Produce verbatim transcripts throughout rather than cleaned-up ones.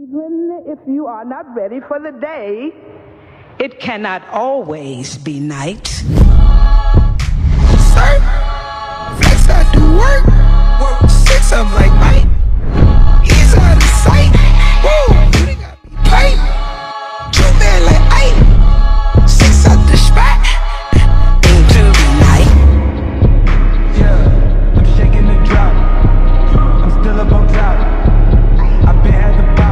Even if you are not ready for the day, it cannot always be night. Sir, flex, I do work. Work six, I'm like, mate. He's out of sight. Whoa, you got me pipe. Two man like, ayy. Six out the spot. Into the night. Yeah, I'm shaking the drop. I'm still up on top. I've been at the bottom.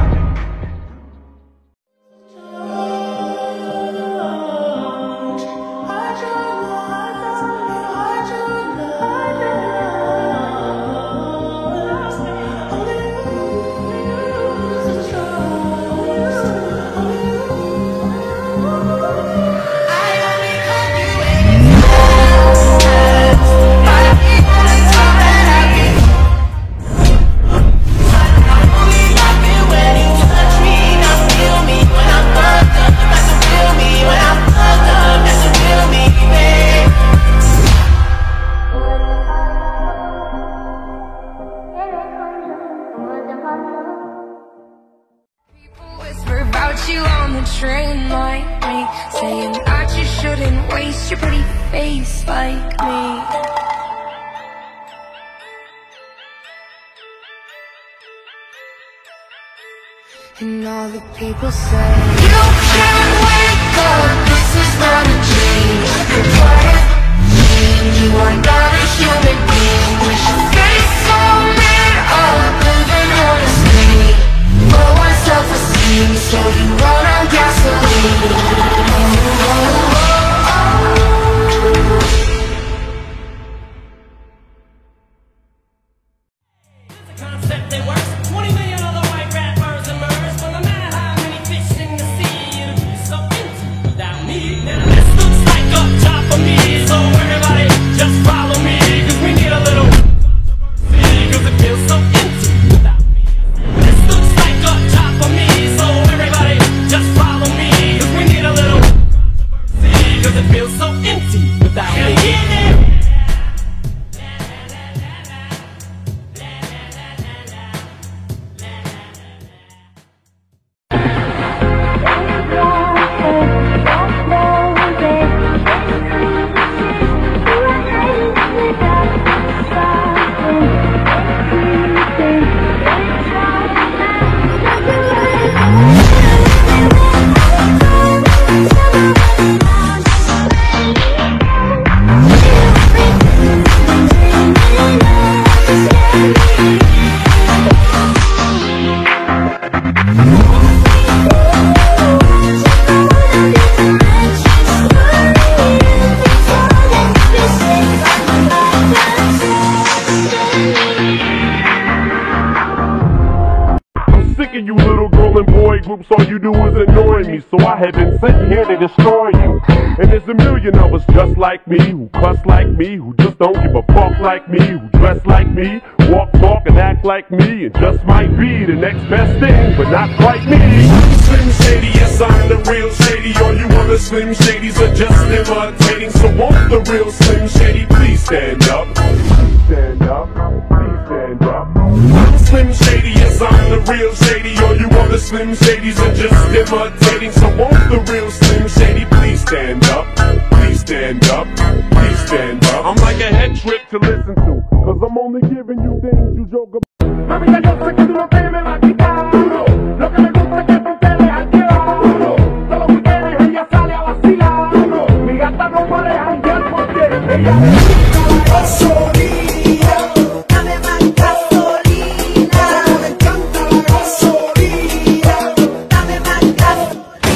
You on the train like me, saying that you shouldn't waste your pretty face like me. And all the people say you can't wake up, this is not a dream. You're part of me, you are not a human being. With your face so made up, living on a screen. Low on self-esteem, so you run on gasoline. Oh, oh, oh, oh. It's a concept that works. twenty million other white rappers emerge, but no matter how many fish in the sea, it'll be so empty without me. Now this looks like a job for me, so everybody just follow me, cause we need a little controversy, cause it feels so empty without me. This looks like a job for me, so everybody just follow me, cause we need a little controversy, cause it feels so empty without me. You little girl and boy groups, all you do is annoy me. So I have been sitting here to destroy you. And there's a million of us just like me, who cuss like me, who just don't give a fuck like me, who dress like me, walk, talk, and act like me, and just might be the next best thing, but not quite me. Slim Shady, yes I'm the real Shady. All you other Slim Shadys are just imitating. So won't the real Slim Shady please stand up? Please stand up, please stand up. I'm Slim Shady, yes I'm the real Shady. All you other Slim Shadys are just imitating. So won't the real Slim Shady please stand up? Please stand up, please stand up. I'm like a head trip to listen to, cause I'm only giving you things you joke about. Mami, ya yo sé que tú no te me vas a quitar. Lo que me gusta es que tú te dejas llevar. Todo lo que quieres ella sale a vacilar. Mi gata no puede janguear porque ella necesita la gasolina. Dame más gasolina. Me encanta la gasolina. Dame más gasolina.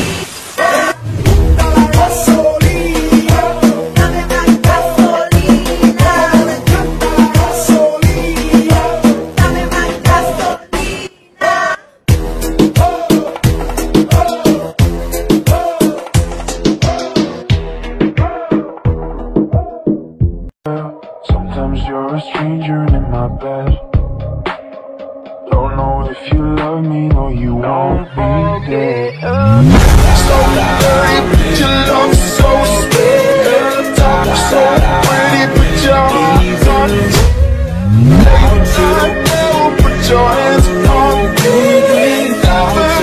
La gasolina. Dame más gasolina. Me encanta la gasolina. Dame más gasolina. Sometimes you're a stranger in my bed. Don't know if you love me, no you won't be dead. So pretty, but your love so sweet. So pretty, but your heart on it. Put your hands on me.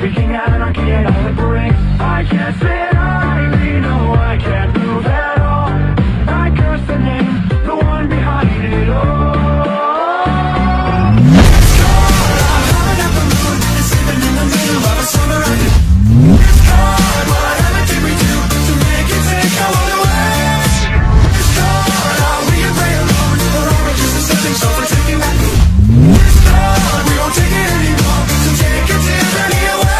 Speaking anarchy and all it brings. I can't sit idly, no, I can't move at all. I curse the name, the one behind it all. I'm high up the moon and sleeping in the middle of a summer afternoon. It's hard, whatever did we do to make it take all the way? It's hard, are we afraid alone? Or are we just a stepping stone for taking that move? It's hard, we won't take it anymore, so take it to any away.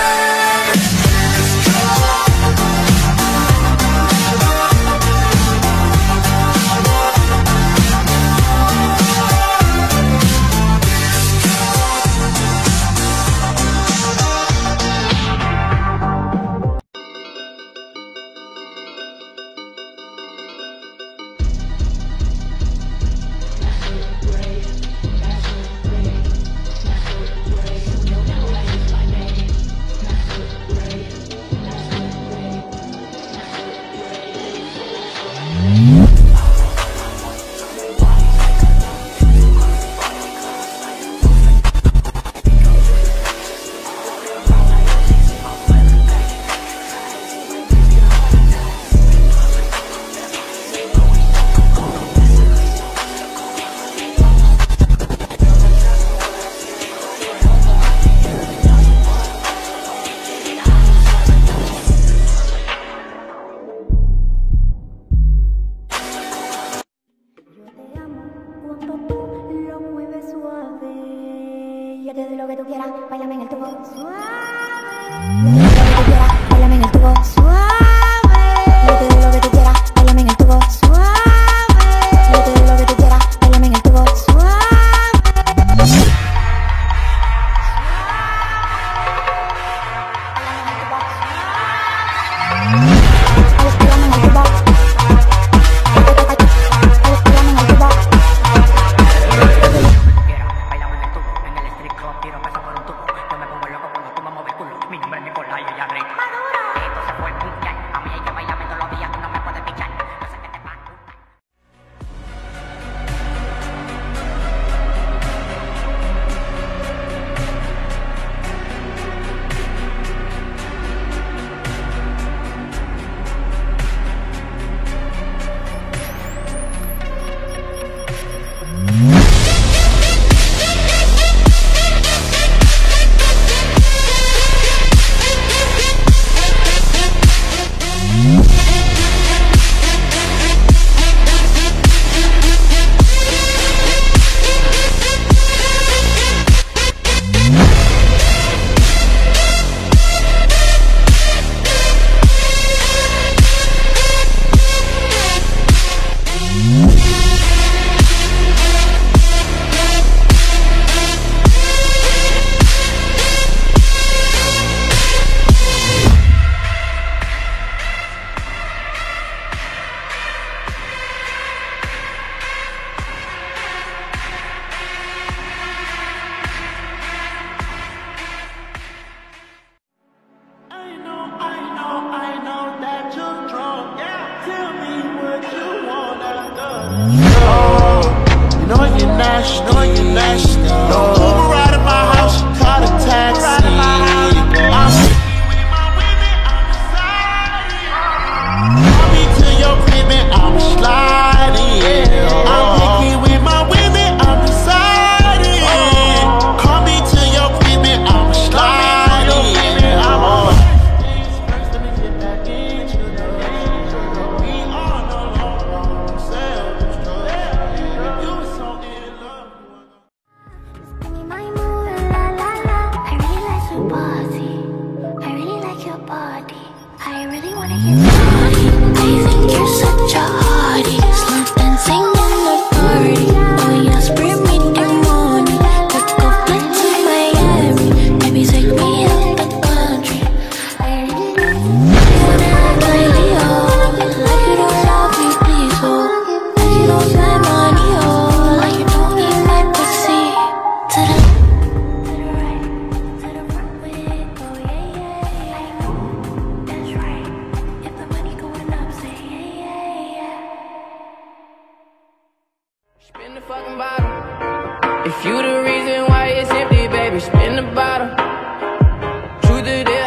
Yo te doy lo que tú quieras, bailame en el tubo suave. Yo te doy lo que tú quieras, bailame en el tubo suave. Yo te doy lo que tú quieras, bailame en el tubo suave. Yo te doy lo que tú quieras, bailame en el tubo suave. Spin the fucking bottle. If you the reason why it's empty, baby, spin the bottle. Truth of this.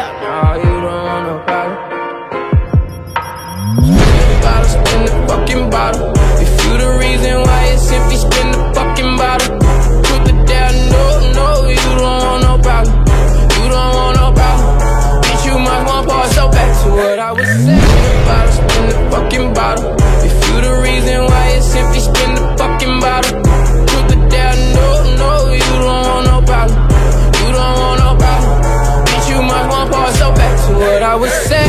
fucking bottle. If you the reason why it's simply spin the fucking bottle. Truth or dare, no, no, you don't want no problem. You don't want no problem. Bitch, you might want pause. So back to what I was saying about spin the fucking bottle. If you the reason why it's simply spin the fucking bottle. Truth or dare, no, no, you don't want no problem. You don't want no problem. Bitch, you might want pause. So back to what I was saying.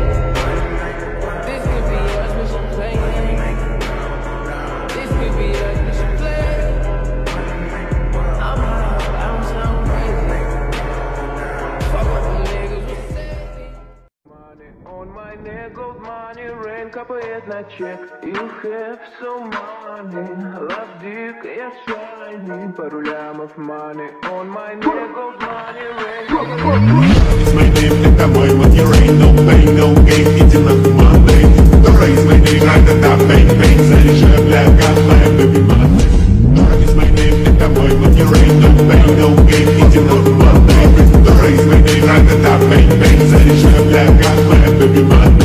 Couple years на чек. You have so money. Love dick, я shiny. Пару лямов money. On my neck goes money rain. It's my name, это мой money rain. No pain, no gain, иди на money. The raise my name, like the top bang bang. Заряжаю, бля, got my baby money. It's my name, это мой money rain. No pain, no gain, иди на money. The raise my name, like the top bang bang. Заряжаю, бля, got my baby money.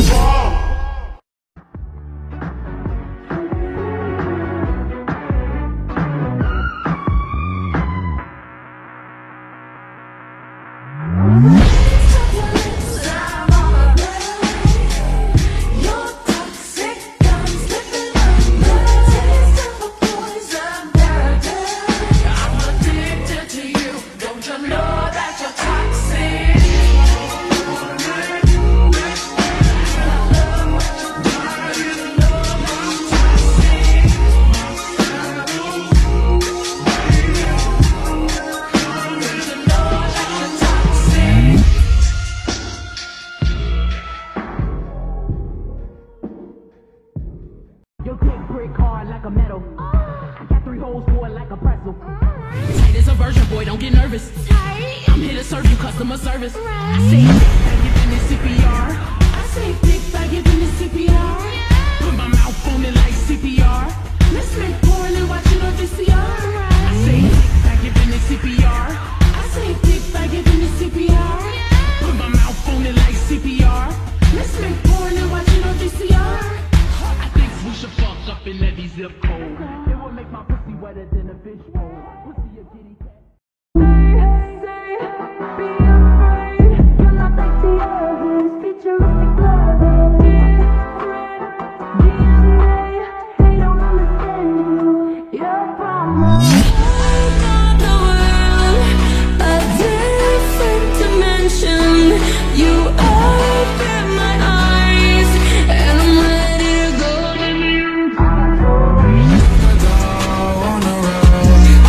Your dick brick hard like a metal. I got three holes for it like a pretzel. Tight as a virgin, boy, don't get nervous. I'm here to serve you customer service. I say dick by giving this C P R. I say dick by giving this C P R. Put my mouth on it like C P R. Let's make porn and watch it on V C R. I say dick by giving this C P R. I say dick by giving this C P R. Put my mouth on it like C P R. Let's make porn and watch it on V C R. We should fuck up in every zip code. It would make my pussy wetter than a fish bowl. Pussy a kitty cat. Say, be afraid. You're not like the others. Futuristic lovers. Different D N A. They don't understand you. You're a problem. I got the world, a different dimension. You open my eyes, and I'm ready to go.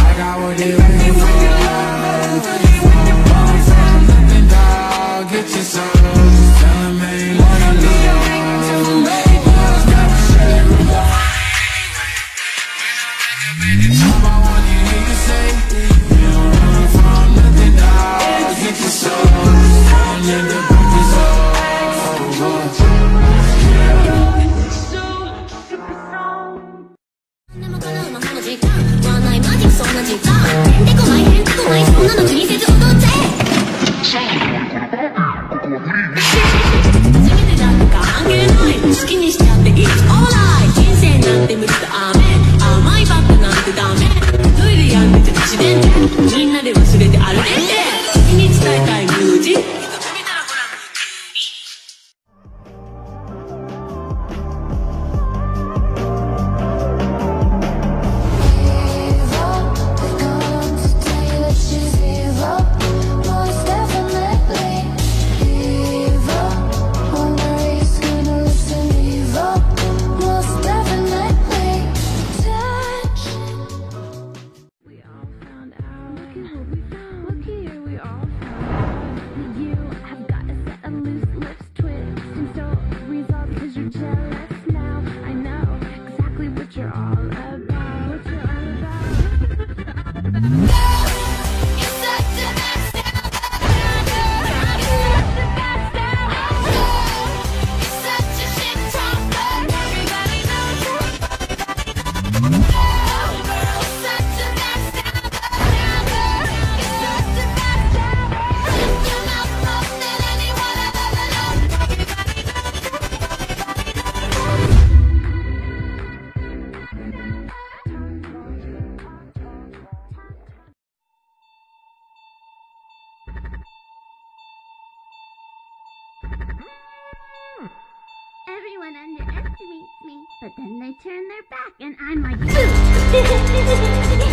But then they turn their back and I'm like, boo!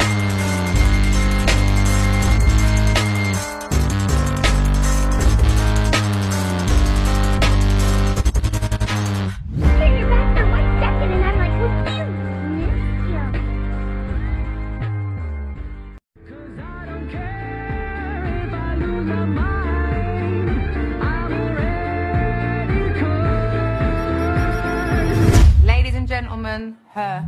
Ladies and gentlemen, her.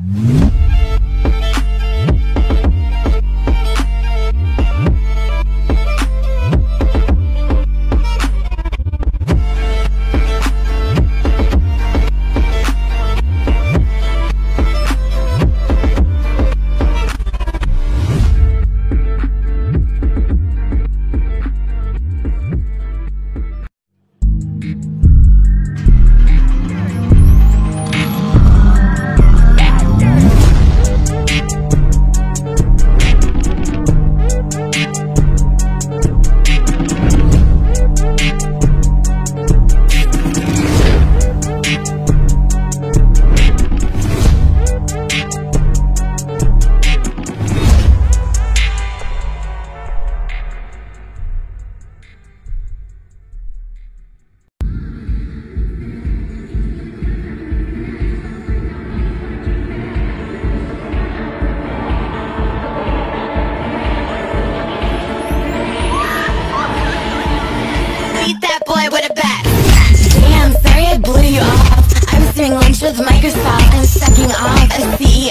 Damn, sorry I blew you off. I'm doing lunch with Microsoft. I'm sucking off a C E